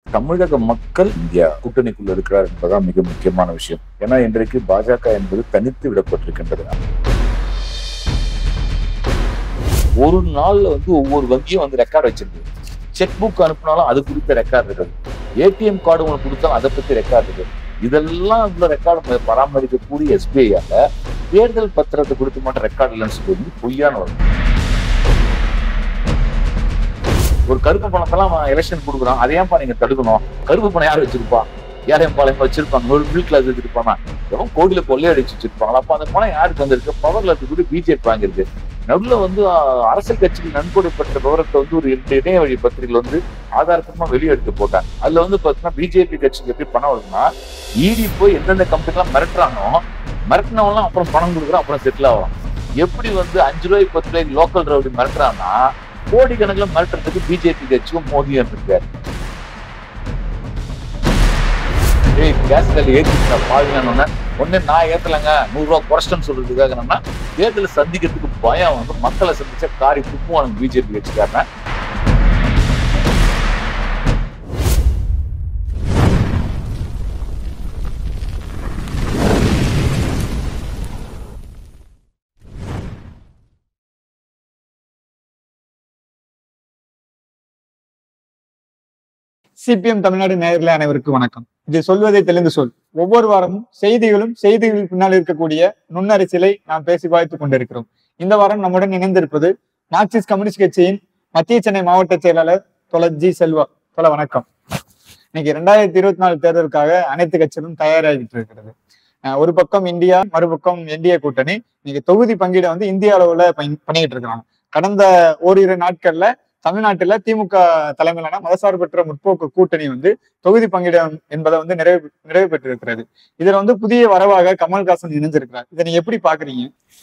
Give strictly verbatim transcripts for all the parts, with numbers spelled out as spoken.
தமிழக மக்கள் இந்தியா கூட்டணிக்குள்ள இருக்கிறார் என்பதுதான் மிக முக்கியமான விஷயம். ஏன்னா இன்றைக்கு பாஜக என்பது தனித்து விடப்பட்டிருக்கின்றது. ஒரு நாள்ல வந்து ஒவ்வொரு வங்கியும் வந்து ரெக்கார்டு வச்சிருக்கு. செக் புக் அனுப்பினாலும் அது குறித்த ரெக்கார்டு இருக்குது. ஏடிஎம் கார்டு உங்களுக்கு கொடுத்தாலும் அதை பத்தி ரெக்கார்டு இருக்குது. இதெல்லாம் இந்த ரெக்கார்டு பராமரிக்கக்கூடிய எஸ்பிஐயால தேர்தல் பத்திரத்தை கொடுத்து மட்டும் ரெக்கார்டு இல்லைன்னு சொல்லி பொய்யான வரும். ஒரு கருப்பு பணத்தெல்லாம் எலெக்ஷன் கொடுக்குறான், அதையாப்பா நீங்க தடுக்கணும்? கருப்பு பணம் யார் வச்சிருப்பா? யாரையும் பாளையம் வச்சிருப்பாங்க, ஒரு மிடில் கிளாஸ் வச்சிருப்பாங்க, எவன் கோடியில கொள்ளையடிச்சு வச்சிருப்பாங்களா? அப்ப அந்த பணம் யாருக்கு வந்திருக்கு? பவர்ல இருக்கு, பிஜேபி வாங்கியிருக்கு. நடுவுல வந்து அரசியல் கட்சிக்கு நன்கொடை பெற்ற விவரத்தை வந்து ஒரு இரண்டு இணைய வழி பத்திரிகைகள் வந்து ஆதாரத்தமா வெளியெடுத்து போட்டாங்க. அதுல வந்து பாத்தீங்கன்னா பிஜேபி கட்சிக்கு எப்படி பணம் வருதுன்னா, இடி போய் எந்தெந்த கம்பெனி எல்லாம் மிரட்டுறானோ மிரட்டினவெல்லாம் அப்புறம் பணம் கொடுக்குறோம், அப்புறம் செட்டில் ஆகும். எப்படி வந்து அஞ்சு ரூபாய்க்கு பத்து ரூபாய்க்கு லோக்கல் ரவுடி மிரட்டுறான்னா, கோடிக்கணக்கில் மிரட்டுறதுக்கு பிஜேபி கட்சியும் மோடியும் இருக்காரு. கேஸ் கல் ஏற்றிட்டு பாருங்க, ஒன்னு நான் ஏத்தலைங்க, நூறு ரூபாய் குறைச்சன்னு சொல்றதுக்காக என்னன்னா தேர்தலை சந்திக்கிறதுக்கு பயம் வந்து மக்களை சந்திச்ச காரி துப்புவானுங்க பிஜேபி கட்சிக்காரன. சிபிஎம் தமிழ்நாடு நேயர்களே அனைவருக்கும் வணக்கம். இது சொல்வதை தெளிந்து சொல். ஒவ்வொரு வாரமும் செய்திகளும் செய்திகள் பின்னால் இருக்கக்கூடிய நுண்ணரசியலை நாம் பேசி பாய்த்துக் கொண்டிருக்கிறோம். இந்த வாரம் நம்முடன் இணைந்திருப்பது மார்க்சிஸ்ட் கம்யூனிஸ்ட் கட்சியின் மத்திய சென்னை மாவட்ட செயலாளர் தோழர் ஜி செல்வா. தோழர் வணக்கம். இன்னைக்கு இரண்டாயிரத்தி இருபத்தி நாலு தேர்தலுக்காக அனைத்து கட்சிகளும் தயாராகிட்டு இருக்கிறது. ஒரு பக்கம் இந்தியா, மறுபக்கம் என்டிஏ கூட்டணி. இன்னைக்கு தொகுதி பங்கீட வந்து இந்திய அளவுல பண்ணிக்கிட்டு இருக்கிறாங்க. கடந்த ஓரிரு நாட்கள்ல தமிழ்நாட்டுல திமுக தலைமையிலான மதசார்பற்ற முற்போக்கு கூட்டணி வந்து தொகுதி பங்கீடம் என்பதை வந்து நிறைவு நிறைவு பெற்றிருக்கிறது. இதுல வந்து புதிய வரவாக கமல்ஹாசன் இணைஞ்சிருக்கிறார். இதை நீங்க எப்படி பாக்குறீங்க?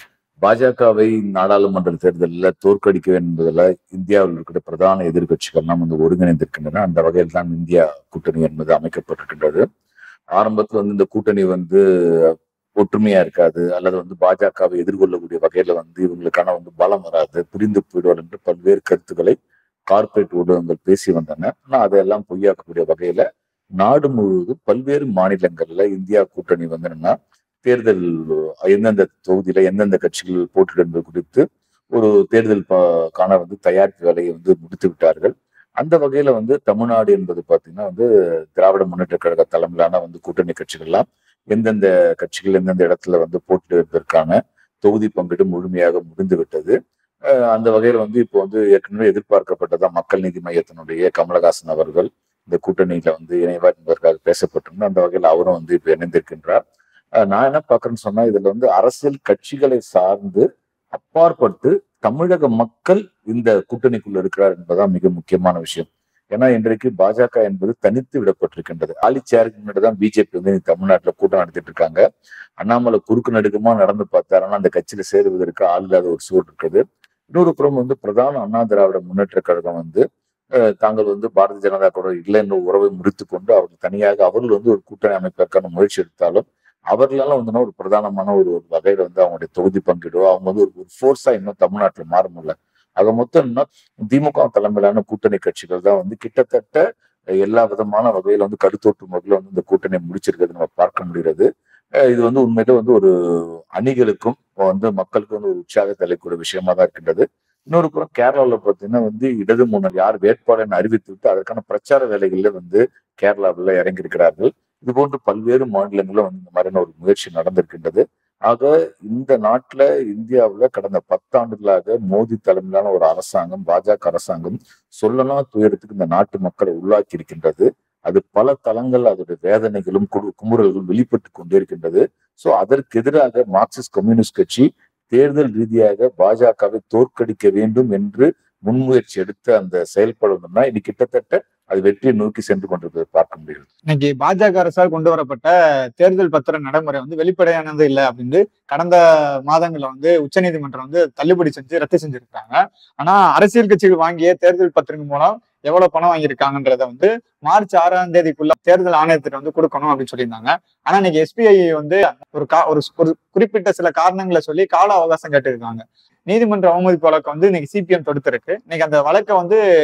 பாஜகவை நாடாளுமன்ற தேர்தலில் தோற்கடிக்க வேண்டும் என்பதில் இந்தியாவில் இருக்கிற பிரதான எதிர்கட்சிகள் எல்லாம் வந்து ஒருங்கிணைந்திருக்கின்றன. அந்த வகையில் தான் இந்தியா கூட்டணி என்பது அமைக்கப்பட்டிருக்கின்றது. ஆரம்பத்தில் வந்து இந்த கூட்டணி வந்து ஒற்றுமையா இருக்காது, அல்லது வந்து பாஜகவை எதிர்கொள்ளக்கூடிய வகையில வந்து இவங்களுக்கான வந்து பலம் வராது, பிரிந்து போயிடுவார் என்று பல்வேறு கருத்துக்களை கார்பரேட் ஊடகங்கள் பேசி வந்தன. ஆனா அதையெல்லாம் பொய்யாக்கக்கூடிய வகையில நாடு முழுவதும் பல்வேறு மாநிலங்கள்ல இந்தியா கூட்டணி வந்து என்னன்னா தேர்தல் எந்தெந்த தொகுதியில எந்தெந்த கட்சிகள் போட்டியிடும் என்பது குறித்து ஒரு தேர்தல் காண வந்து தயாரிப்பு வேலையை வந்து முடித்து விட்டார்கள். அந்த வகையில வந்து தமிழ்நாடு என்பது பாத்தீங்கன்னா வந்து திராவிட முன்னேற்ற கழக தலைமையிலான வந்து கூட்டணி கட்சிகள்லாம் எந்தெந்த கட்சிகள் எந்தெந்த இடத்துல வந்து போட்டியிடுவதற்கான தொகுதி பங்கீடு முழுமையாக முடிந்து விட்டது. அந்த வகையில வந்து இப்போ வந்து ஏற்கனவே எதிர்பார்க்கப்பட்டதான் மக்கள் நீதி மையத்தினுடைய கமலஹாசன் அவர்கள் இந்த கூட்டணியில வந்து இணைவார் என்பதற்காக பேசப்பட்டிருந்தோம். அந்த வகையில் அவரும் வந்து இப்ப இணைந்திருக்கின்றார். நான் என்ன பாக்குறேன்னு சொன்னா, இதுல வந்து அரசியல் கட்சிகளை சார்ந்து அப்பாற்பட்டு தமிழக மக்கள் இந்த கூட்டணிக்குள்ள இருக்கிறார் என்பதுதான் மிக முக்கியமான விஷயம். ஏன்னா இன்றைக்கு பாஜக என்பது தனித்து விடப்பட்டிருக்கின்றது. ஆலி சேருக்கு முன்னாடிதான் பிஜேபி வந்து தமிழ்நாட்டுல கூட்டம் நடத்திட்டு இருக்காங்க. அண்ணாமலை குறுக்கு நடுக்கமா நடந்து பார்த்தாருன்னா அந்த கட்சியில சேருவதற்கு ஆள் இல்லாத ஒரு சூழல் இருக்குது. இன்னொரு புறம் வந்து பிரதான அண்ணா திராவிட முன்னேற்ற கழகம் வந்து தாங்கள் வந்து பாரதிய ஜனதா கூட இல்லை என்ற உறவை முறித்து கொண்டு அவர்கள் தனியாக அவர்கள் வந்து ஒரு கூட்டணி அமைப்பதற்கான முயற்சி எடுத்தாலும் அவர்களால வந்து ஒரு பிரதானமான ஒரு ஒரு வகையில வந்து அவங்களுடைய தொகுதி பங்கீடுவோ அவங்க வந்து ஒரு ஃபோர்ஸா இன்னும் தமிழ்நாட்டில் மாற முடியல. ஆக மொத்தம் இன்னும் திமுக தலைமையிலான கூட்டணி கட்சிகள் தான் வந்து கிட்டத்தட்ட எல்லா விதமான வகையில வந்து கருத்தோட்டும் வகையில வந்து இந்த கூட்டணி முடிச்சிருக்கிறது நம்ம பார்க்க முடிகிறது. இது வந்து உண்மையில வந்து ஒரு அணிகளுக்கும் வந்து மக்களுக்கும் வந்து ஒரு உற்சாகத்தை அளிக்கக்கூடிய விஷயமா தான் இருக்கின்றது. இன்னொரு புறம் கேரளாவில் பார்த்தீங்கன்னா வந்து இடது முன்னர் யார் வேட்பாளர் அறிவித்து விட்டு அதற்கான பிரச்சார வேலைகள்ல வந்து கேரளாவில் இறங்கியிருக்கிறார்கள். இது போன்று பல்வேறு மாநிலங்களும் வந்து இந்த மாதிரியான ஒரு முயற்சி நடந்திருக்கின்றது. ஆக இந்த நாட்டுல இந்தியாவுல கடந்த பத்தாண்டுகளாக மோடி தலைமையிலான ஒரு அரசாங்கம், பாஜக அரசாங்கம் சொல்லனா துயரத்துக்கு இந்த நாட்டு மக்களை உள்ளாக்கி இருக்கின்றது. அது பல தளங்கள் அதோட வேதனைகளும் குமுறல்களும் வெளிப்பட்டு கொண்டே இருக்கின்றது. சோ அதற்கு எதிராக மார்க்சிஸ்ட் கம்யூனிஸ்ட் கட்சி தேர்தல் ரீதியாக பாஜகவை தோற்கடிக்க வேண்டும் என்று முன்முயற்சி எடுத்து அந்த செயல்படணும்னா இது கிட்டத்தட்ட அது வெற்றியை நோக்கி சென்று கொண்டிருப்பதை பார்க்க முடியும். இன்னைக்கு பாஜக அரசால் கொண்டு வரப்பட்ட தேர்தல் பத்திர நடைமுறை வந்து வெளிப்படையானது இல்லை அப்படின்னு கடந்த மாதங்கள்ல வந்து உச்ச நீதிமன்றம் வந்து தள்ளுபடி செஞ்சு ரத்து செஞ்சிருக்காங்க. ஆனா அரசியல் கட்சிகள் வாங்கிய தேர்தல் பத்திரிகை மூலம் எவ்வளவு பணம் வாங்கியிருக்காங்கன்றத வந்து மார்ச் ஆறாம் தேதிக்குள்ள தேர்தல் ஆணையத்திட்ட வந்து கொடுக்கணும் அப்படின்னு சொல்லியிருந்தாங்க. ஆனா இன்னைக்கு எஸ்பிஐ வந்து ஒரு கா ஒரு குறிப்பிட்ட சில காரணங்களை சொல்லி கால அவகாசம் கேட்டிருக்காங்க. நீதிமன்ற அவமதிப்பு வழக்கு வந்து இன்னைக்கு சிபிஎம் தொடுத்திருக்கு. இன்னைக்கு அந்த வழக்கை வந்து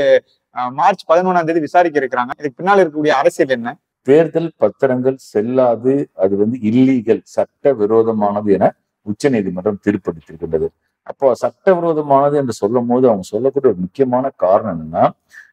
மார்ச் பதினொன்றாம் தேதி விசாரிக்க இருக்கிறாங்க. இதுக்கு பின்னால் இருக்கக்கூடிய அரசியல் என்ன? தேர்தல் பத்திரங்கள் செல்லாது, அது வந்து இல்லீகல், சட்ட விரோதமானது என உச்ச நீதிமன்றம் தீர்ப்பளித்திருக்கின்றது. அப்போ சட்டவிரோதமானது என்று சொல்லும் போது அவங்க சொல்லக்கூடிய ஒரு முக்கியமான காரணம் என்னன்னா,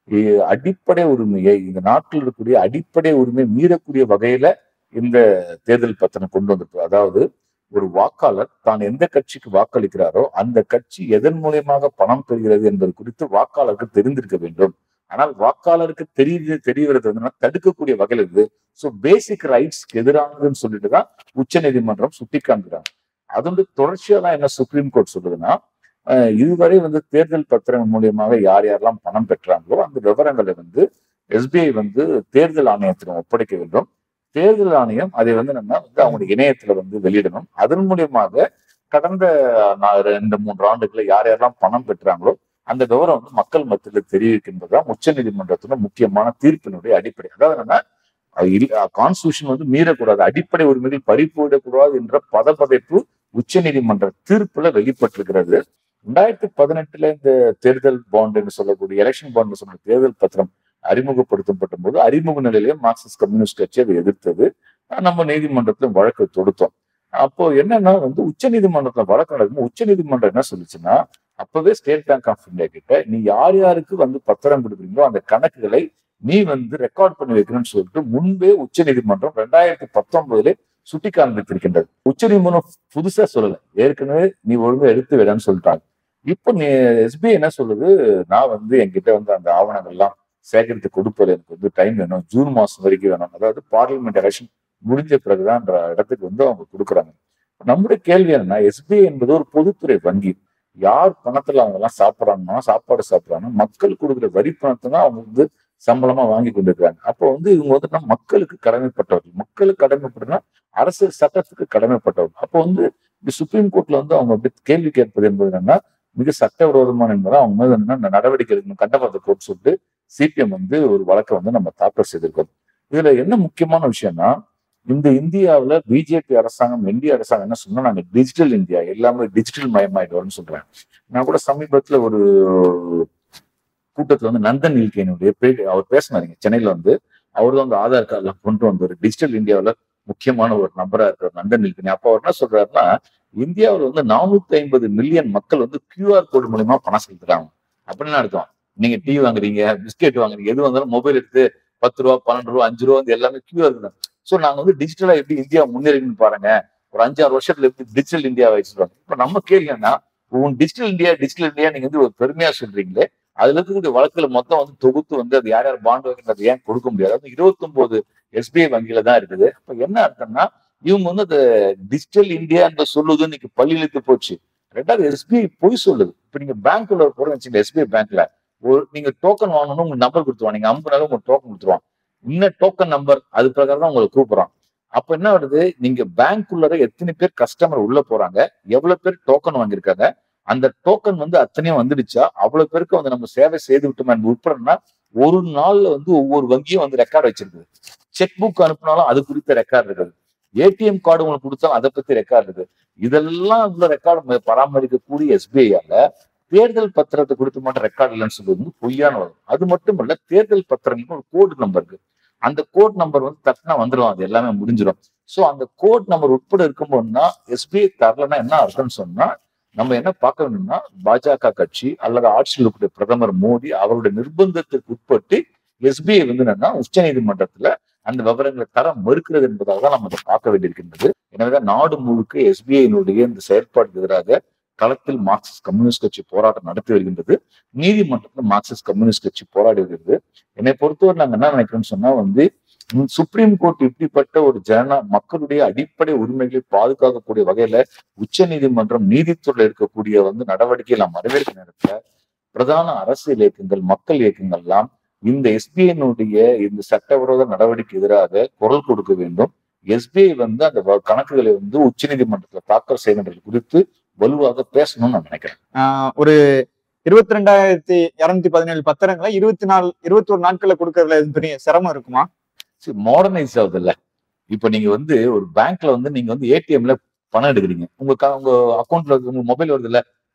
அடிப்படை உரிமையை, இந்த நாட்டில் இருக்கக்கூடிய அடிப்படை உரிமை மீறக்கூடிய வகையில இந்த தேர்தல் பத்திரம் கொண்டு வந்திருக்கு. அதாவது ஒரு வாக்காளர் தான் எந்த கட்சிக்கு வாக்களிக்கிறாரோ அந்த கட்சி எதன் மூலியமாக பணம் பெறுகிறது என்பது குறித்து வாக்காளருக்கு தெரிந்திருக்க வேண்டும். ஆனால் வாக்காளருக்கு தெரிய தெரியறது வந்து தடுக்கக்கூடிய வகையில் இருக்குது. ஸோ பேசிக் ரைட்ஸ்க்கு எதிரானதுன்னு சொல்லிட்டு தான் உச்ச நீதிமன்றம் சுட்டி காண்கிறாங்க. அது வந்து தொடர்ச்சியா தான் என்ன சுப்ரீம் கோர்ட் சொல்லுதுன்னா, இதுவரை வந்து தேர்தல் பத்திரம் மூலியமாக யார் யாரெல்லாம் பணம் பெற்றாங்களோ அந்த விவரங்களை வந்து எஸ்பிஐ வந்து தேர்தல் ஆணையத்திடம் ஒப்படைக்க வேண்டும். தேர்தல் ஆணையம் அதை வந்து நம்ம வந்து அவங்களுடைய இணையத்துல வந்து வெளியிடணும். அதன் மூலியமாக கடந்த ரெண்டு மூன்று ஆண்டுகளை யார் யாரெல்லாம் பணம் பெற்றாங்களோ அந்த விவரம் வந்து மக்கள் மத்தியில் தெரிவிக்கின்றதுதான் உச்ச நீதிமன்றத்தோட முக்கியமான தீர்ப்பினுடைய அடிப்படை. அதாவது நம்ம கான்ஸ்டியூஷன் வந்து மீறக்கூடாது, அடிப்படை உரிமைகள் பறிப்போயிடக்கூடாது என்ற பதப்பதைப்பு உச்ச நீதிமன்ற தீர்ப்புல வெளிப்பட்டிருக்கிறது. ரெண்டாயிரத்தி பதினெட்டுல இந்த தேர்தல் பாண்ட் என்று சொல்லக்கூடிய எலெக்ஷன் பாண்ட் சொல்ற தேர்தல் பத்திரம் அறிமுகப்படுத்தப்பட்ட போது அறிமுக நிலையிலேயே மார்க்சிஸ்ட் கம்யூனிஸ்ட் கட்சி அதை எதிர்த்தது. நம்ம நீதிமன்றத்துல வழக்கு தொடுத்தோம். அப்போ என்னன்னா வந்து உச்ச நீதிமன்றத்துல வழக்கு நடக்கும். உச்ச நீதிமன்றம் என்ன சொல்லுச்சுன்னா, அப்பவே ஸ்டேட் பேங்க் ஆஃப் இந்தியா கிட்ட நீ யார் யாருக்கு வந்து பத்திரம் கொடுக்குறீங்களோ அந்த கணக்குகளை நீ வந்து ரெக்கார்ட் பண்ணி வைக்கணும்னு சொல்லிட்டு முன்பே உச்ச நீதிமன்றம் ரெண்டாயிரத்தி பத்தொன்பதுல சுட்டி காண்பித்திருக்கின்றது. உச்ச நீதிமன்றம் புதுசா சொல்லல, ஏற்கனவே நீ ஒழுங்கா எடுத்து விடன்னு சொல்லிட்டாங்க. இப்போ நீ எஸ்பிஐ என்ன சொல்லுது, நான் வந்து என்கிட்ட வந்து அந்த ஆவணங்கள் எல்லாம் சேகரித்து கொடுப்பது எனக்கு வந்து டைம் வேணும், ஜூன் மாசம் வரைக்கும் வேணும். அதாவது பார்லிமெண்ட் எலெக்ஷன் முடிஞ்ச பிறகுதான்ற இடத்துக்கு வந்து அவங்க கொடுக்குறாங்க. நம்முடைய கேள்வி என்னன்னா, எஸ்பிஐ என்பது ஒரு பொதுத்துறை வங்கி. யார் பணத்துல அவங்க எல்லாம் சாப்பிட்றாங்கன்னா, சாப்பாடு சாப்பிட்றாங்கன்னா மக்கள் கொடுக்குற வரி பணத்தை தான் அவங்க வந்து சம்பளமா வாங்கி கொண்டு இருக்கிறாங்க. அப்போ வந்து இவங்க வந்து மக்களுக்கு கடமைப்பட்டவர்கள், மக்களுக்கு கடமைப்பட்டனா அரசியல் சட்டத்துக்கு கடமைப்பட்டவர்கள். அப்போ வந்து இந்த சுப்ரீம் கோர்ட்ல வந்து அவங்க அப்படி கேள்வி கேட்பது என்பது என்னன்னா மிக சட்டவிரோதமான என்பதை அவங்க மேல என்னன்னா நடவடிக்கை எடுக்கணும், கண்டபத்த கோர்ட் சொல்லிட்டு சிபிஎம் வந்து ஒரு வழக்கை வந்து நம்ம தாக்கல் செய்திருக்கோம். இதுல என்ன முக்கியமான விஷயம்னா, இந்த இந்தியாவில பிஜேபி அரசாங்கம், இந்திய அரசாங்கம் என்ன சொன்னா, நாங்க டிஜிட்டல் இந்தியா எல்லாமே டிஜிட்டல் மயமாயிடுவோம்னு சொல்றேன். நான் கூட சமீபத்துல ஒரு கூட்டத்துல வந்து நந்தன் நீல்கேனுடைய பேட்டி அவர் பேசினாருங்க சென்னையில வந்து. அவர் தான் வந்து ஆதார் கார்டு எல்லாம் கொண்டு வந்தாரு. டிஜிட்டல் இந்தியாவில முக்கியமான ஒரு நபரா இருக்கிற நந்தன் நீல்கேனி. அப்ப அவர் என்ன சொல்றாருன்னா, இந்தியாவில் வந்து நானூத்தி ஐம்பது மில்லியன் மக்கள் வந்து கியூஆர் கோடு மூலமா பணம் செலுத்துறாங்க. அப்படின்னு அர்த்தம். நீங்க டீ வாங்குறீங்க, பிஸ்கெட் வாங்குறீங்க, எது வந்தாலும் மொபைல் எடுத்து பத்து ரூபா பன்னெண்டு ரூபா அஞ்சு ரூபா வந்து எல்லாமே கியூஆர் தான். சோ நாங்க வந்து டிஜிட்டலா எப்படி இந்தியா முன்னேறின்னு பாருங்க, ஒரு அஞ்சாறு வருஷத்துல எப்படி டிஜிட்டல் இந்தியா வச்சிருவாங்க. இப்ப நம்ம கேள்வின்னா, உன் டிஜிட்டல் இந்தியா டிஜிட்டல் இந்தியா நீங்க வந்து ஒரு பெருமையா சொல்றீங்களே, அதுல இருக்கக்கூடிய வழக்குல மொத்தம் வந்து தொகுத்து வந்து அது யார் யார் பாண்டு வைக்கிறது ஏன் கொடுக்க முடியாது? அது இருபத்தி ஒன்பது எஸ்பிஐ வங்கியில தான் இருக்குது. இப்ப என்ன அர்த்தம்னா, இவங்க வந்து அந்த டிஜிட்டல் இந்தியா என்ற சொல்லுது இன்னைக்கு பள்ளி இழுத்து போச்சு. ரெண்டாவது எஸ்பிஐ பொய் சொல்லுது. இப்ப நீங்க பேங்க்ல போறோம்னு வச்சுங்க, எஸ்பிஐ பேங்க்ல ஒரு நீங்க டோக்கன் வாங்கணும்னு உங்க நம்பர் கொடுத்துருவாங்க, நீங்க ஐம்பது நாள் உங்க டோக்கன் கொடுத்துருவாங்க, இன்னும் டோக்கன் நம்பர் அது பிரகாரம் தான் உங்களை கூப்பிடுறான். அப்ப என்ன வருது, நீங்க பேங்க்குள்ளர எத்தனை பேர் கஸ்டமர் உள்ள போறாங்க, எவ்வளவு பேர் டோக்கன் வாங்கியிருக்காங்க, அந்த டோக்கன் வந்து அத்தனையும் வந்துடுச்சா, அவ்வளவு பேருக்கு வந்து நம்ம சேவை செய்து விட்டோம் என்பது உட்படனா ஒரு நாள்ல வந்து ஒவ்வொரு வங்கியும் வந்து ரெக்கார்டு வச்சிருக்குது. செக் புக் அனுப்பினாலும் அது குறித்த ரெக்கார்டு இருக்குது, ஏடிஎம் கார்டு உங்களுக்கு கொடுத்தாலும் அதை பத்தி ரெக்கார்டு இருக்கு. இதெல்லாம் உள்ள ரெக்கார்டு பராமரிக்கக்கூடிய எஸ்பிஐயால தேர்தல் பத்திரத்தை கொடுத்து மட்டும் ரெக்கார்டு இல்லைன்னு சொல்றது வந்து பொய்யான வரும். அது மட்டும் இல்ல, தேர்தல் பத்திரங்களுக்கு ஒரு கோடு நம்பர் இருக்கு. அந்த கோட் நம்பர் வந்து தட்டினா வந்துடும், அது எல்லாமே முடிஞ்சிடும். சோ அந்த கோட் நம்பர் உட்பட இருக்கும்போதுனா எஸ்பிஐ தரலன்னா என்ன அர்த்தம்னு சொன்னா, நம்ம என்ன பார்க்க வேணும்னா, பாஜக கட்சி அல்லது ஆட்சியில் இருக்கக்கூடிய பிரதமர் மோடி அவருடைய நிர்பந்தத்திற்கு உட்பட்டு எஸ்பிஐ வந்து என்னன்னா உச்ச நீதிமன்றத்துல அந்த விவரங்களை தர மறுக்கிறது என்பதாக தான் நம்ம அதை பார்க்க வேண்டியிருக்கின்றது. எனவேதான் நாடு முழுக்க எஸ்பிஐனுடைய இந்த செயற்பாட்டுக்கு எதிராக களத்தில் மார்க்சிஸ்ட் கம்யூனிஸ்ட் கட்சி போராட்டம் நடத்தி வருகின்றது. நீதிமன்றத்தில் மார்க்சிஸ்ட் கம்யூனிஸ்ட் கட்சி போராடி வருகிறது. என்னை பொறுத்தவரை நாங்க என்ன நினைக்கிறோம்னு சொன்னா வந்து, சுப்ரீம் கோர்ட் இப்படிப்பட்ட ஒரு ஜன மக்களுடைய அடிப்படை உரிமைகளை பாதுகாக்கக்கூடிய வகையில உச்ச நீதிமன்றம் நீதித்துறையில் இருக்கக்கூடிய வந்து நடவடிக்கையை நாம் வரவேற்க நேரத்துல பிரதான அரசியல் இயக்கங்கள், மக்கள் இயக்கங்கள் எல்லாம் இந்த எஸ்பிஐனுடைய இந்த சட்டவிரோத நடவடிக்கை எதிராக குரல் கொடுக்க வேண்டும். எஸ்பிஐ வந்து அந்த கணக்குகளை வந்து உச்ச நீதிமன்றத்துல தாக்கல் செய்கின்றது குறித்து வலுவாக பேசணும்னு நான் நினைக்கிறேன். ஆஹ் ஒரு இருபத்தி ரெண்டாயிரத்தி இருநூத்தி பதினேழு பத்திரங்களை இருபத்தி நாலு இருபத்தி ஒரு நாட்கள்ல கொடுக்கறதுல எதுவும் பெரிய சிரமம் இருக்குமா? மாடர்னைஸ் ஆகுது இல்ல. இப்ப நீங்க வந்து ஒரு பேங்க்ல வந்து நீங்க வந்து ஏடிஎம்ல பணம் எடுக்கிறீங்க, உங்க உங்க அக்கௌண்ட்ல உங்க மொபைல் வருது இல்ல,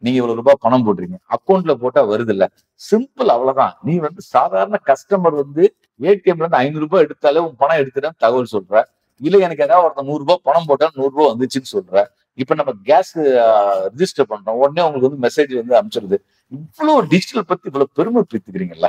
நீங்க இவ்வளவு ரூபாய் பணம் போடுறீங்க, அக்கௌண்ட்ல போட்டா வருது இல்ல, சிம்பிள் அவ்வளவுதான். நீ வந்து சாதாரண கஸ்டமர் வந்து ஏடிஎம்ல இருந்து ஐநூறு ரூபாய் எடுத்தாலே உன் பணம் எடுத்துட்டேன்னு தகவல் சொல்ற. இல்ல எனக்கு ஏதாவது ஒருத்தர் நூறு ரூபாய் பணம் போட்டா நூறு ரூபாய் வந்துச்சுன்னு சொல்ற. இப்ப நம்ம கேஸ் ரிஜிஸ்டர் பண்றோம், உடனே உங்களுக்கு வந்து மெசேஜ் வந்து அனுப்பிச்சிருது. இவ்வளவு டிஜிட்டல் பத்தி இவ்வளவு பெருமை பீத்துக்கிறீங்கல்ல.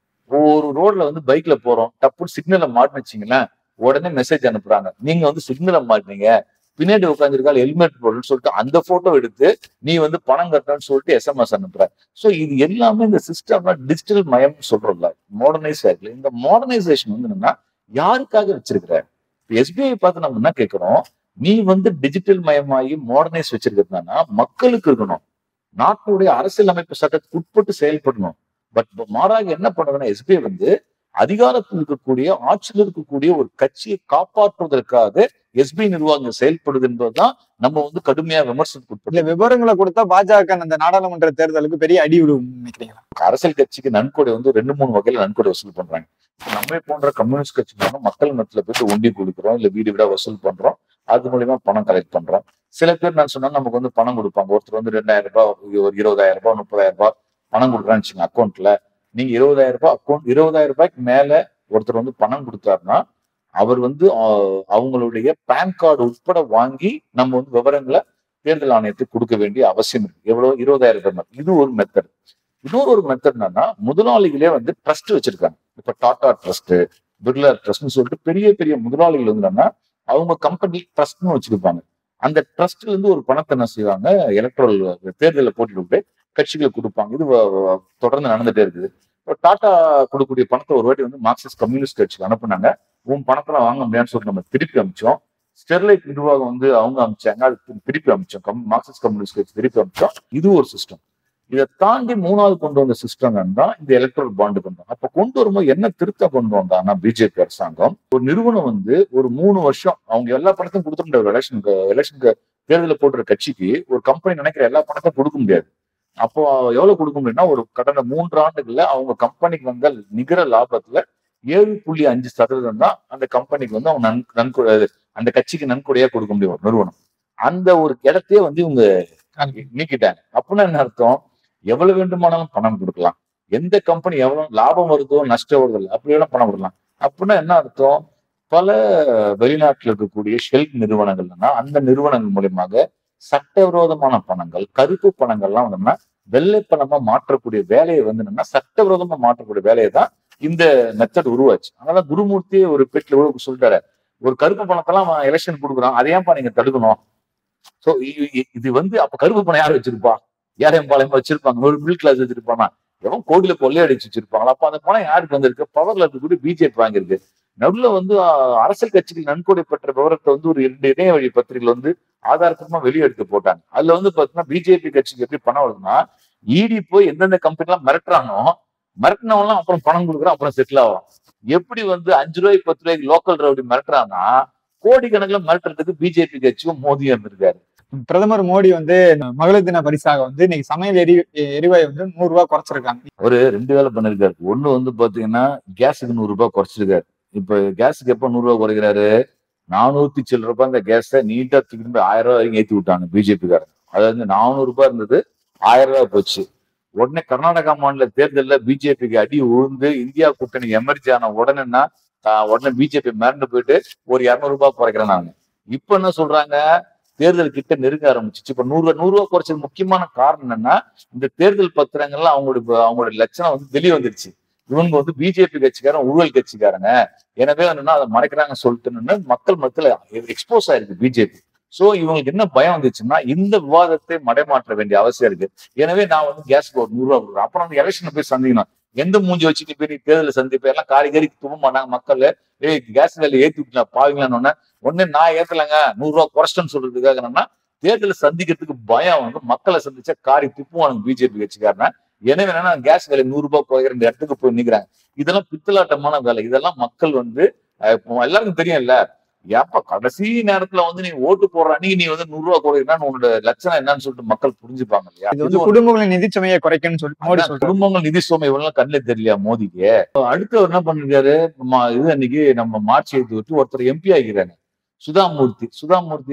ஒரு ரோட்ல வந்து பைக்ல போறோம், டப்பு சிக்னலை மாட்டினீங்களேன், உடனே மெசேஜ் அனுப்புறாங்க, நீங்க வந்து சிக்னலை மாட்டினீங்க, பின்னாடி உட்காந்துருக்காள் ஹெல்மெட் போடுன்னு சொல்லிட்டு அந்த போட்டோ எடுத்து நீ வந்து பணம் கட்டணும்னு சொல்லிட்டு எஸ்எம்எஸ் அனுப்புற. சோ இது எல்லாமே இந்த சிஸ்டம்ல டிஜிட்டல் மயம் சொல்றோம்ல, மாடர்னைஸ் ஆகல. இந்த மாடர்னைசேஷன் வந்து என்னன்னா யாருக்காக வச்சிருக்கிற? எஸ்பிஐ பார்த்து நம்ம என்ன கேட்கிறோம், நீ வந்து டிஜிட்டல் மயமாகி மாடர்னைஸ் வச்சிருக்கிறதுனா மக்களுக்கு இருக்கணும், நாட்டுடைய அரசியல் அமைப்பு சட்டத்துக்கு உட்பட்டு செயல்படணும். பட் மாறாக என்ன பண்ணுறதுன்னா எஸ்பிஐ வந்து அதிகாரத்தில் இருக்கக்கூடிய ஆட்சியில் இருக்கக்கூடிய ஒரு கட்சியை காப்பாற்றுவதற்காக எஸ்பிஐ நிர்வாகம் செயல்படுது என்பதுதான் நம்ம வந்து கடுமையா விமர்சனத்துக்கு இல்ல விவரங்களை கொடுத்தா பாஜக அந்த நாடாளுமன்ற தேர்தலுக்கு பெரிய அடி விடும் நினைக்கிறீங்களா? அரசியல் கட்சிக்கு நன்கொடை வந்து ரெண்டு மூணு வகையில நன்கொடை வசூல் பண்றாங்க. நம்ம போன்ற கம்யூனிஸ்ட் கட்சிக்கான மக்கள் மத்தியில போயிட்டு உண்டி கொடுக்குறோம், இல்ல வீடு வீடா வசூல் பண்றோம், அது மூலியமா பணம் கலெக்ட் பண்றோம். சில பேர் நான் சொன்னா நமக்கு வந்து பணம் கொடுப்பாங்க. ஒருத்தர் வந்து ரெண்டாயிரம் ரூபாய், ஒரு இருபதாயிரம் ரூபாய், முப்பதாயிரம் ரூபாய் பணம் கொடுக்குறான்னு வச்சுங்க அக்கௌண்ட்ல. நீங்க இருபதாயிரம் ரூபாய் அக்கௌண்ட் இருபதாயிரம் ரூபாய்க்கு மேல ஒருத்தர் வந்து பணம் கொடுத்தாருன்னா அவர் வந்து அவங்களுடைய பேன் கார்டு உட்பட வாங்கி நம்ம வந்து விவரங்களை தேர்தல் ஆணையத்துக்கு கொடுக்க வேண்டிய அவசியம் இருக்கு. எவ்வளவு? இருபதாயிரம் ரூபாய். இது ஒரு மெத்தட். இன்னொரு ஒரு மெத்தட் என்னன்னா, முதலாளிகளே வந்து ட்ரஸ்ட் வச்சிருக்காங்க. இப்ப டாடா ட்ரஸ்ட், பிர்லா ட்ரஸ்ட்னு சொல்லிட்டு பெரிய பெரிய முதலாளிகள் வந்து என்னன்னா அவங்க கம்பெனி ட்ரஸ்ட்னு வச்சிருப்பாங்க. அந்த ட்ரஸ்ட்ல இருந்து ஒரு பணத்தை என்ன செய்வாங்க, எலக்ட்ரல் தேர்தலில் போட்டிட்டு கட்சிகளுக்கு கொடுப்பாங்க. இது தொடர்ந்து நடந்துட்டே இருக்குது. டாடா கொடுக்கக்கூடிய பணத்தை ஒரு வாட்டி வந்து மார்க்சிஸ்ட் கம்யூனிஸ்ட் கட்சிக்கு அனுப்புனாங்க. உன் பணத்தெல்லாம் வாங்க முடியாதுன்னு சொல்லிட்டு நம்ம திருப்பி அமிச்சோம். ஸ்டெர்லைட் நிர்வாகம் வந்து அவங்க அமிச்சாங்க, அது திருப்பி அமிச்சோம். மார்க்சிஸ்ட் கம்யூனிஸ்ட் கட்சி திருப்பி அமிச்சோம். இது ஒரு சிஸ்டம். இதை தாண்டி மூணாவது கொண்டு வந்த சிஸ்டம் தான் இந்த எலக்ட்ரல் பாண்டு கொண்டு வந்தோம். அப்ப கொண்டு வரும்போது என்ன திருத்தம் கொண்டு வந்தாங்கன்னா பிஜேபி அரசாங்கம், ஒரு நிறுவனம் வந்து ஒரு மூணு வருஷம் அவங்க எல்லா பணத்தையும் கொடுத்துட முடியாது. எலெக்ஷனுக்கு எலெக்ஷனுக்கு தேர்தலில் போடுற கட்சிக்கு ஒரு கம்பெனி நினைக்கிற எல்லா பணத்தையும் கொடுக்க முடியாது. அப்போ எவ்வளவு கொடுக்க முடியும்னா, ஒரு கடந்த மூன்று ஆண்டுகள்ல அவங்க கம்பெனிக்கு வந்த நிகர லாபத்துல ஏழு புள்ளி அஞ்சு சதவீதம் தான் அந்த கம்பெனிக்கு வந்து அவங்க நன் நன்கொடை அந்த கட்சிக்கு நன்கொடையா கொடுக்க முடியும் ஒரு நிறுவனம். அந்த ஒரு இடத்தையே வந்து இவங்க நீக்கிட்டாங்க. அப்படின்னா என்ன அர்த்தம், எவ்வளவு வேண்டுமானாலும் பணம் கொடுக்கலாம், எந்த கம்பெனி எவ்வளவு லாபம் வருதோ நஷ்டம் வருதோ அப்படி வேணா பணம் கொடுக்கலாம். அப்படின்னா என்ன அர்த்தம், பல வெளிநாட்டில் இருக்கக்கூடிய ஷெல் நிறுவனங்கள்னா அந்த நிறுவனங்கள் மூலியமாக சட்டவிரோதமான பணங்கள், கருப்பு பணங்கள்லாம் வந்தோம்னா வெள்ளை பணமா மாற்றக்கூடிய வேலையை வந்து என்னன்னா சட்டவிரோதமா மாற்றக்கூடிய வேலையை தான் இந்த மெத்தட் உருவாச்சு. அதனால குருமூர்த்தி ஒரு பேட்டில சொல்லிட்டாரு, ஒரு கருப்பு பணத்தெல்லாம் எலெக்ஷன் கொடுக்குறான், அதையாப்பா நீங்க தடுக்கணும். சோ இது வந்து அப்ப கருப்பு பணம் யார் வச்சிருப்பா, ஏழையம் பாளையமா வச்சிருப்பாங்க, ஒரு மிடில் கிளாஸ் வச்சிருப்பானா, எவன் கோடியில கொள்ளையடிச்சு வச்சிருப்பாங்களா? அப்ப அந்த பணம் யாருக்கு வந்திருக்கு, பவர்ல இருக்கக்கூடிய பிஜேபி வாங்கியிருக்கு. நடுவுல வந்து அரசியல் கட்சிகள் நன்கொடை பெற்ற விவரத்தை வந்து ஒரு இரண்டு இணைய வழி பத்திரிகைகள் வந்து ஆதாரத்தமா வெளியெடுத்து போட்டாங்க. அதுல வந்து பாத்தீங்கன்னா பிஜேபி கட்சிக்கு எப்படி பணம் வருதுன்னா, இடி போய் எந்தெந்த கம்பெனி எல்லாம் மிரட்டுறானோ மிரட்டினவெல்லாம் அப்புறம் பணம் கொடுக்குறான், அப்புறம் செட்டில் ஆகும். எப்படி வந்து அஞ்சு ரூபாய்க்கு பத்து ரூபாய்க்கு லோக்கல் ரவுடி மிரட்டுறான்னா கோடிக்கணக்கில் மிரட்டுறதுக்கு பிஜேபி கட்சியும் மோதியும் இருந்திருக்காரு. பிரதமர் மோடி வந்து மகளிர் தின பரிசாக வந்து இன்னைக்கு சமையல் எரி எரிவாயு வந்து நூறு ரூபாய் குறைச்சிருக்காங்க. ஒரு ரெண்டு வேலை பண்ணிருக்காரு. ஒண்ணு வந்து பாத்தீங்கன்னா கேஸுக்கு நூறு ரூபாய் குறைச்சிருக்காரு. இப்ப கேஸுக்கு எப்ப நூறு ரூபாய் குறைக்கிறாரு, நானூத்தி சில்லு ரூபாய் அந்த கேஸை நீட்டா தூக்கி ஆயிரம் ரூபாய் வரைக்கும் ஏத்தி விட்டாங்க பிஜேபி காரங்க. அதாவது நானூறு ரூபாய் இருந்தது ஆயிரம் ரூபாய் போச்சு. உடனே கர்நாடகா மாநில தேர்தலில் பிஜேபிக்கு அடி உழுந்து இந்தியா கூட்டணி எமர்ஜி ஆன உடனேன்னா உடனே பிஜேபி மிரண்டு போயிட்டு ஒரு இருநூறு ரூபாய் குறைக்கிறேன். இப்ப என்ன சொல்றாங்க, தேர்தல் கிட்ட நெருங்க ஆரம்பிச்சிச்சு. இப்ப நூறு ரூபாய் நூறு ரூபாய் குறைச்சது முக்கியமான காரணம் என்னன்னா, இந்த தேர்தல் பத்திரங்கள்ல அவங்களுடைய அவங்களுடைய லட்சணம் வந்து வெளியே வந்துருச்சு. இவங்க வந்து பிஜேபி கட்சிக்காரன் ஊழல் கட்சிக்காரங்க, எனவே என்னன்னா அதை மறைக்கிறாங்க சொல்லிட்டு மக்கள் மத்தியில எக்ஸ்போஸ் ஆயிருக்கு பிஜேபி. சோ இவங்களுக்கு என்ன பயம் வந்துச்சுன்னா, இந்த விவாதத்தை மடைமாற்ற வேண்டிய அவசியம் இருக்கு. எனவே நான் வந்து கேஸ்க்கு ஒரு நூறு ரூபாய் கொடுக்குறேன். அப்புறம் வந்து எலெக்ஷனை போய் சந்திக்கணும், எந்த மூஞ்சி வச்சுட்டு போய் தேர்தலில் சந்திப்பேன் எல்லாம் காரி காரி துவ மாட்டாங்க மக்கள். ஏய் கேஸ் வேலை ஏத்தி விட்டுலாம் பாவீங்களான்னு உடனே நான் ஏத்தலைங்க நூறு ரூபாய் குறைச்சிட்டேன்னு சொல்றதுக்காக என்னன்னா தேர்தலை சந்திக்கிறதுக்கு பயம் வந்து மக்களை சந்திச்சா காரி துப்புவானுங்க பிஜேபி கட்சிக்காரன. எனவே என்னன்னா கேஸ் வேலை நூறு ரூபாய் குறைக்கிற இடத்துக்கு போய் நிக்கிறாங்க. இதெல்லாம் பித்தலாட்டமான வேலை. இதெல்லாம் மக்கள் வந்து எல்லாருக்கும் தெரியும் இல்ல, ஏப்ப கடைசி நேரத்துல வந்து நீ ஓட்டு போடுற அன்னைக்கு நீ வந்து நூறு ரூபாய் குறைக்கிறான்னு உன்னோட லட்சணம் என்னன்னு சொல்லிட்டு மக்கள் புரிஞ்சுப்பாங்க இல்லையா. இது வந்து குடும்பங்களின் நிதி சுமையை குறைக்கணும்னு சொல்லி குடும்பங்கள் நிதி சுமை இவெல்லாம் கண்ணில தெரியலையா மோடிக்கு. அடுத்து என்ன பண்ணிருக்காரு, இது அன்னைக்கு நம்ம மார்ச் எழுதி விட்டு ஒருத்தர் எம்பி ஆகிறாங்க சுதாமூர்த்தி. சுதாமூர்த்தி யாரு,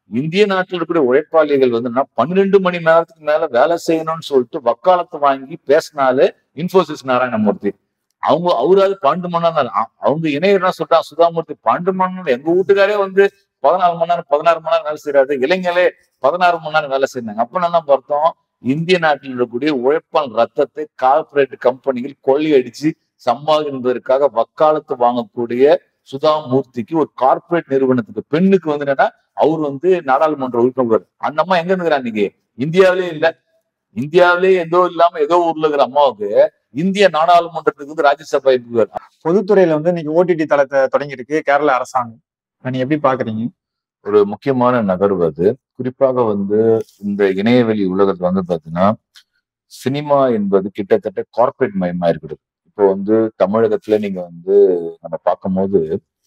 இந்திய நாட்டில் இருக்கக்கூடிய உழைப்பாளிகள் வந்து பன்னிரெண்டு மணி நேரத்துக்கு மேல வேலை செய்யணும்னு சொல்லிட்டு வக்காலத்து வாங்கி பேசினாலே இன்போசிஸ் நாராயணமூர்த்தி. அவங்க அவராது பன்னெண்டு மணி நேரம், அவங்க இணையர்னா சொல்றாங்க சுதாமூர்த்தி பன்னெண்டு மணி நேரம், எங்க வீட்டுக்காரே வந்து பதினாலு மணி நேரம் பதினாறு மணி நேரம் வேலை செய்யறாரு, இளைஞர்களே பதினாறு மணி நேரம் வேலை செய்யறாங்க. அப்ப என்ன பார்த்தோம், இந்திய நாட்டில் இருக்கக்கூடிய உழைப்பால் ரத்தத்தை கார்பரேட் கம்பெனிகள் கொள்ளையடிச்சு சம்பாதிப்பதற்காக வக்காலத்து வாங்கக்கூடிய சுதாமூர்த்திக்கு ஒரு கார்பரேட் நிறுவனத்துக்கு பெண்ணுக்கு வந்து என்னன்னா அவர் வந்து நாடாளுமன்ற உறுப்பினர். அந்த அம்மா எங்க இருக்கிறா இன்னைக்கு? இந்தியாவிலே இல்ல. இந்தியாவிலே ஏதோ இல்லாம ஏதோ ஊர்ல இருக்கிற அம்மாவுக்கு இந்திய நாடாளுமன்றத்துக்கு வந்து ராஜ்யசபா இருக்கிறார். பொதுத்துறையில வந்து இன்னைக்கு ஓடிடி தளத்தை தொடங்கி இருக்கு கேரள அரசாங்கம். நீங்க எப்படி பாக்குறீங்க? ஒரு முக்கியமான நகர்வு அது. குறிப்பாக வந்து இந்த இணையவெளி உலகத்துல வந்து பாத்தீங்கன்னா சினிமா என்பது கிட்டத்தட்ட கார்பரேட் மயமா இருக்குது. இப்போ வந்து தமிழகத்துல நீங்க வந்து நம்ம பார்க்கும்போது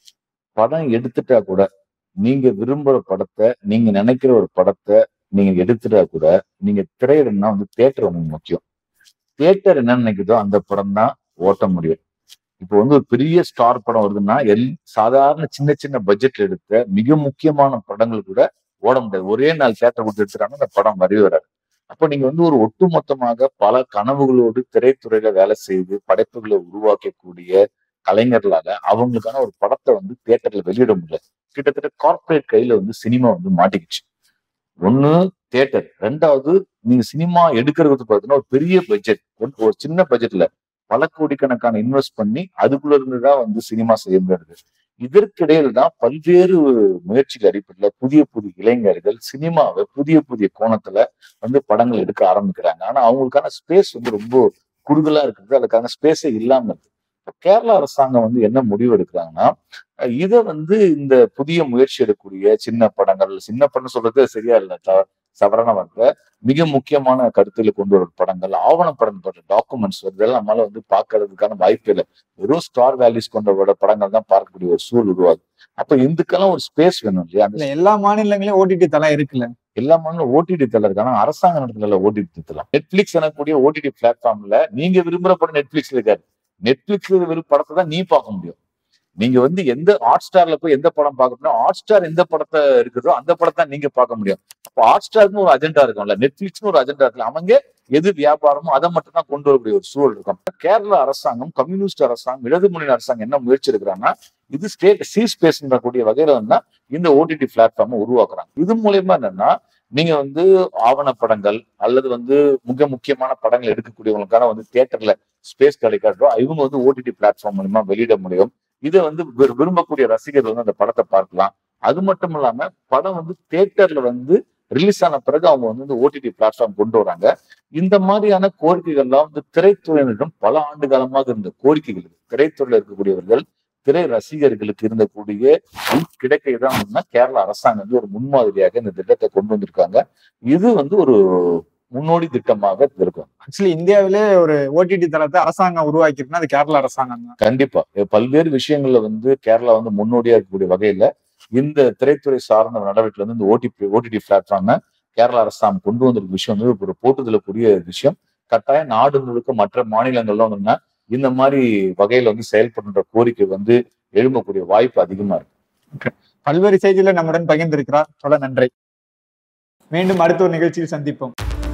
படம் எடுத்துட்டா கூட, நீங்க விரும்புற படத்தை, நீங்க நினைக்கிற ஒரு படத்தை நீங்க எடுத்துட்டா கூட, நீங்க திரையிடணும்னா வந்து தியேட்டர் உங்களுக்கு முக்கியம். தியேட்டர் என்ன நினைக்குதோ அந்த படம் தான் ஓட்ட முடியும். இப்போ வந்து ஒரு பெரிய ஸ்டார் படம் வருதுன்னா எல் சாதாரண சின்ன சின்ன பட்ஜெட்ல எடுத்த மிக முக்கியமான படங்கள் கூட ஓட முடியாது. ஒரே நாள் தியேட்டர் கொடுத்து எடுத்துட்டாங்கன்னா அந்த படம் வரி வராது. அப்போ நீங்க வந்து ஒரு ஒட்டுமொத்தமாக பல கனவுகளோடு திரைத்துறையில வேலை செய்து படைப்புகளை உருவாக்கக்கூடிய கலைஞர்களால அவங்களுக்கான ஒரு படத்தை வந்து தியேட்டர்ல வெளியிட முடியல. கிட்டத்தட்ட கார்பரேட் கையில வந்து சினிமா வந்து மாட்டிக்கிச்சு. ஒண்ணு தியேட்டர், ரெண்டாவது நீங்க சினிமா எடுக்கிறது பார்த்தீங்கன்னா ஒரு பெரிய பட்ஜெட், ஒரு சின்ன பட்ஜெட்ல பல கோடிக்கணக்கான இன்வெஸ்ட் பண்ணி அதுக்குள்ள இருந்துதான் வந்து சினிமா செய்ய முடியாது. இதற்கிடையில் தான் பல்வேறு முயற்சிகள் அடிப்படையில் புதிய புதிய இளைஞர்கள் சினிமாவை புதிய புதிய கோணத்துல வந்து படங்கள் எடுக்க ஆரம்பிக்கிறாங்க. ஆனா அவங்களுக்கான ஸ்பேஸ் வந்து ரொம்ப குறுகலா இருக்குது, அதுக்கான ஸ்பேஸே இல்லாம இருக்கு. கேரளா அரசாங்கம் வந்து என்ன முடிவு எடுக்கிறாங்கன்னா, இதை வந்து இந்த புதிய முயற்சி எடுக்கக்கூடிய சின்ன படங்கள், சின்ன படம் சொல்றது சரியா இல்லை, சவரண வந்த மிக முக்கியமான கருத்துல கொண்டு வர படங்கள், ஆவணப்படம் பண்ற டாக்குமெண்ட்ஸ் இதெல்லாம் நம்மளால வந்து பாக்குறதுக்கான வாய்ப்பு இல்லை. வெறும் ஸ்டார் வேல்யூஸ் கொண்ட படங்கள் தான் பார்க்கக்கூடிய ஒரு சூழல் உருவாது. அப்ப இதுக்கெல்லாம் ஒரு ஸ்பேஸ் வேணும் இல்லையா? அந்த எல்லா மாநிலங்களையும் ஓடிடி தளம் இருக்குல்ல, எல்லா மாநிலம் ஓடிடி தளம் இருக்கான அரசாங்க நடத்துல ஓடிடி தளம். நெட்ஃபிளிக்ஸ் எனக்கூடிய ஓடிடி பிளாட்ஃபார்ம்ல நீங்க விரும்புற படம் நெட்ஃபிளிக்ஸ்ல இருக்காது. நெட்ஃபிளிக்ஸ்ல விரும்ப படத்தை தான் நீ பார்க்க முடியும். நீங்க வந்து எந்த ஹாட் ஸ்டார்ல போய் எந்த படம் பார்க்கணும், ஹாட் ஸ்டார் எந்த படத்தை இருக்குதோ அந்த படத்தை நீங்க பார்க்க முடியும். அப்போ ஹாட் ஸ்டார்னு ஒரு அஜெண்டா இருக்கும்ல, நெட்ஃபிளிக்ஸ்னு ஒரு அஜெண்டா இருக்குல்ல, அவங்க எது வியாபாரமோ அதை மட்டும் தான் கொண்டு வரக்கூடிய ஒரு சூழல் இருக்கும். கேரள அரசாங்கம், கம்யூனிஸ்ட் அரசாங்கம், இடது முன்னணி அரசாங்கம் என்ன முயற்சி எடுக்கிறாங்கன்னா, இது ஸ்டேட் சி ஸ்பேஸ் கூடிய வகையில வந்து இந்த ஓடிடி பிளாட்ஃபார்மை உருவாக்குறாங்க. இது மூலயமா என்னன்னா, நீங்க வந்து ஆவணப்படங்கள் அல்லது வந்து மிக முக்கியமான படங்கள் எடுக்கக்கூடியவங்களுக்கான வந்து தியேட்டர்ல ஸ்பேஸ் கிடைக்காதோ இவங்க வந்து ஓடிடி பிளாட்ஃபார்ம் மூலமா வெளியிட முடியும். இதை வந்து விரும்பக்கூடிய ரசிகர்கள் வந்து அந்த படத்தை பார்க்கலாம். அது மட்டும் இல்லாம படம் வந்து தியேட்டர்ல வந்து ரிலீஸ் ஆன பிறகு அவங்க வந்து ஓடிடி பிளாட்ஃபார்ம் கொண்டு வராங்க. இந்த மாதிரியான கோரிக்கைகள்லாம் வந்து திரைத்துறையினரிடம் பல ஆண்டு காலமாக இருந்த கோரிக்கைகள். திரைத்துறையில இருக்கக்கூடியவர்கள், திரை ரசிகர்களுக்கு இருந்தக்கூடிய கிடைக்கைதான் கேரள அரசாங்கம் வந்து ஒரு முன்மாதிரியாக இந்த திட்டத்தை கொண்டு வந்திருக்காங்க. இது வந்து ஒரு முன்னோடி திட்டமாக இருக்கும். ஆக்சுவலி இந்தியாவிலே ஒரு ஓடிடி தளத்தை அரசாங்கம் உருவாக்கி இருக்குன்னா அது கேரளா அரசாங்கம் தான். கண்டிப்பா பல்வேறு விஷயங்கள்ல வந்து கேரளா வந்து முன்னோடியா இருக்கக்கூடிய வகையில இந்த திரைத்துறை சார்ந்த நடவடிக்கை வந்து இந்த ஓடிபி ஓடிடி பிளாட்ஃபார்ம் கேரளா அரசாங்கம் கொண்டு வந்திருக்க விஷயம் வந்து ஒரு போட்டுதலுக்குரிய விஷயம். கட்டாயம் நாடு முழுக்க மற்ற மாநிலங்கள்ல வந்து இந்த மாதிரி வகையில வந்து செயல்படுற கோரிக்கை வந்து எழும்பக்கூடிய வாய்ப்பு அதிகமா இருக்கு. பல்வேறு செய்திகளை நம்முடன் பகிர்ந்திருக்கிறார். சொல்ல நன்றி. மீண்டும் அடுத்த ஒரு நிகழ்ச்சியில் சந்திப்போம்.